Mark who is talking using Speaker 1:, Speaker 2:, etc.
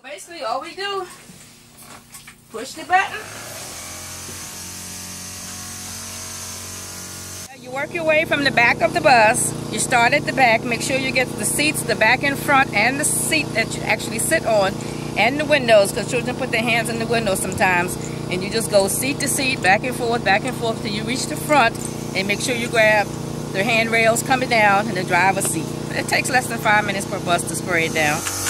Speaker 1: So basically all we do, push the button. You work your way from the back of the bus. You start at the back. Make sure you get the seats, the back and front, and the seat that you actually sit on, and the windows, because children put their hands in the windows sometimes. And you just go seat to seat, back and forth till you reach the front, and make sure you grab the handrails coming down and the driver's seat. It takes less than 5 minutes per bus to spray it down.